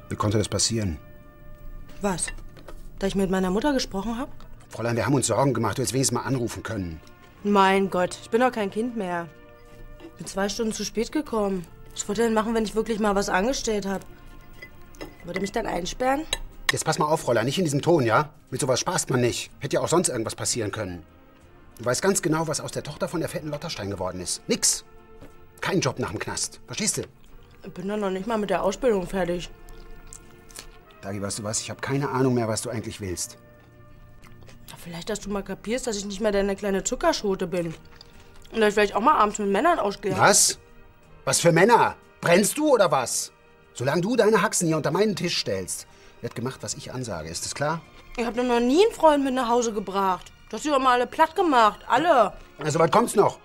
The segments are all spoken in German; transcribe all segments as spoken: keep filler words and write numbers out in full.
Wie konnte das passieren? Was? Da ich mit meiner Mutter gesprochen habe? Fräulein, wir haben uns Sorgen gemacht, du hättest wenigstens mal anrufen können. Mein Gott, ich bin doch kein Kind mehr. Ich bin zwei Stunden zu spät gekommen. Was wollte ich denn machen, wenn ich wirklich mal was angestellt habe? Würde mich dann einsperren? Jetzt pass mal auf, Fräulein, nicht in diesem Ton, ja? Mit sowas spaßt man nicht. Hätte ja auch sonst irgendwas passieren können. Du weißt ganz genau, was aus der Tochter von der fetten Lotterstein geworden ist. Nix. Kein Job nach dem Knast. Verstehst du? Ich bin doch noch nicht mal mit der Ausbildung fertig. Dagi, weißt du was? Ich habe keine Ahnung mehr, was du eigentlich willst. Vielleicht, dass du mal kapierst, dass ich nicht mehr deine kleine Zuckerschote bin. Und dass ich vielleicht auch mal abends mit Männern ausgehe. Was? Was für Männer? Brennst du oder was? Solange du deine Haxen hier unter meinen Tisch stellst, wird gemacht, was ich ansage. Ist das klar? Ich habe noch nie einen Freund mit nach Hause gebracht. Du hast sie doch mal alle platt gemacht. Alle. Also, was kommt's noch?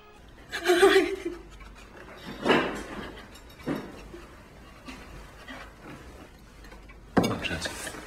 Komm, Schatz.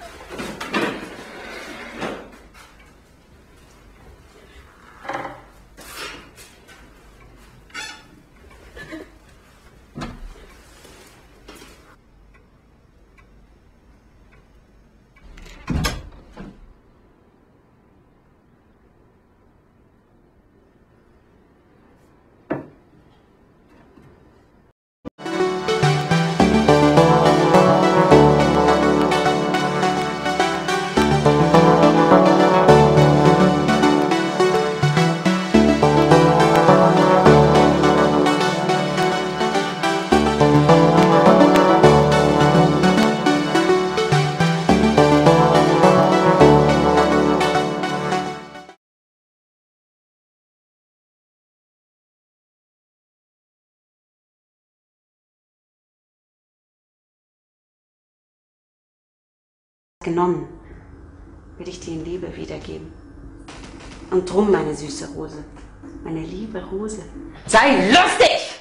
Genommen, will ich dir in Liebe wiedergeben. Und drum, meine süße Rose, meine liebe Rose, sei lustig!